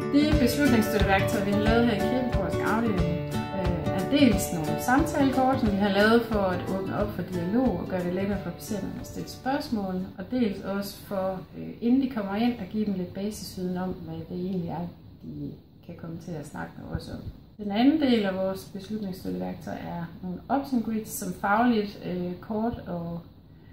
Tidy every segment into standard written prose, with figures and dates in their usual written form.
De beslutningsstøtteværktøjer, vi har lavet her i kirkegårdsk afdeling, er dels nogle samtalekort, som vi har lavet for at åbne op for dialog og gøre det lettere for patienterne at stille spørgsmål, og dels også for, inden de kommer ind, at give dem lidt basisviden om, hvad det egentlig er, de kan komme til at snakke med os om. Den anden del af vores beslutningsstøtteværktøj er nogle option grids, som fagligt kort og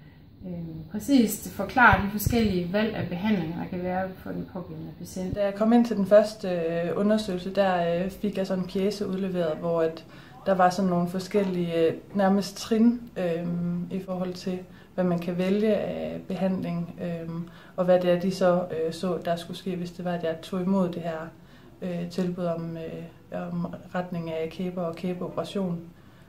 præcist forklarer de forskellige valg af behandlinger, der kan være for den pågældende patient. Da jeg kom ind til den første undersøgelse, der fik jeg sådan en pjece udleveret, hvor der var sådan nogle forskellige nærmest trin i forhold til, hvad man kan vælge af behandling, og hvad det er, de så der skulle ske, hvis det var, at jeg tog imod det her tilbud om retning af kæber og kæbeoperation.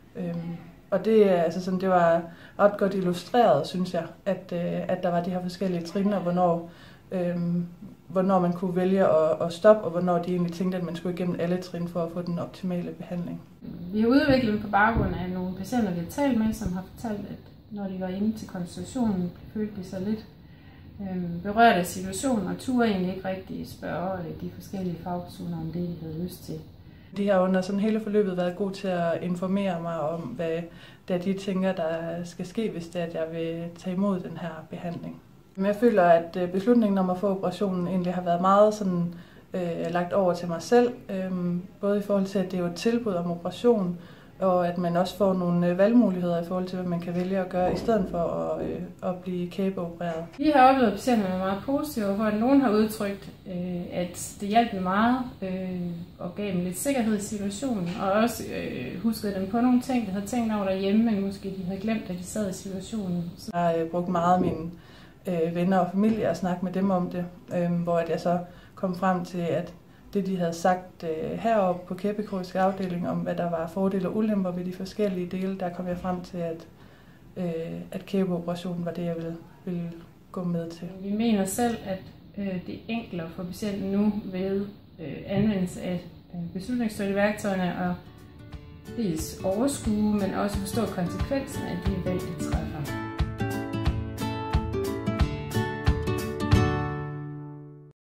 Og det var ret godt illustreret, synes jeg, at der var de her forskellige trin, og hvornår man kunne vælge at stoppe, og hvornår de egentlig tænkte, at man skulle igennem alle trin for at få den optimale behandling. Vi har udviklet dem på baggrund af nogle patienter, vi har talt med, som har fortalt, at når de var inde til konsultationen, følte de sig lidt berørt af situationen, og turde egentlig ikke rigtig spørge de forskellige fagpersoner om det, de havde lyst til. De har under sådan hele forløbet været god til at informere mig om, hvad det er, de tænker, der skal ske, hvis det er, at jeg vil tage imod den her behandling. Men jeg føler, at beslutningen om at få operationen egentlig har været meget sådan, lagt over til mig selv. Både i forhold til, at det er jo et tilbud om operation, og at man også får nogle valgmuligheder i forhold til, hvad man kan vælge at gøre, i stedet for at blive kæbeopereret. Vi har oplevet patienterne meget positive, hvor nogen har udtrykt, at det hjalp dem meget og gav dem lidt sikkerhed i situationen, og også huskede dem på nogle ting, de havde tænkt over derhjemme, men måske de havde glemt, at de sad i situationen. Jeg har brugt meget af mine venner og familie at snakke med dem om det, hvor jeg så kom frem til, at det, de havde sagt heroppe på kirkegårdsk afdeling om, hvad der var fordele og ulemper ved de forskellige dele, der kom jeg frem til, at kæbeoperationen var det, jeg ville gå med til. Vi mener selv, at det er enklere for patienten nu ved anvendelse af beslutningsstøtteværktøjerne og dels overskue, men også forstå konsekvensen af de valg, de træffer.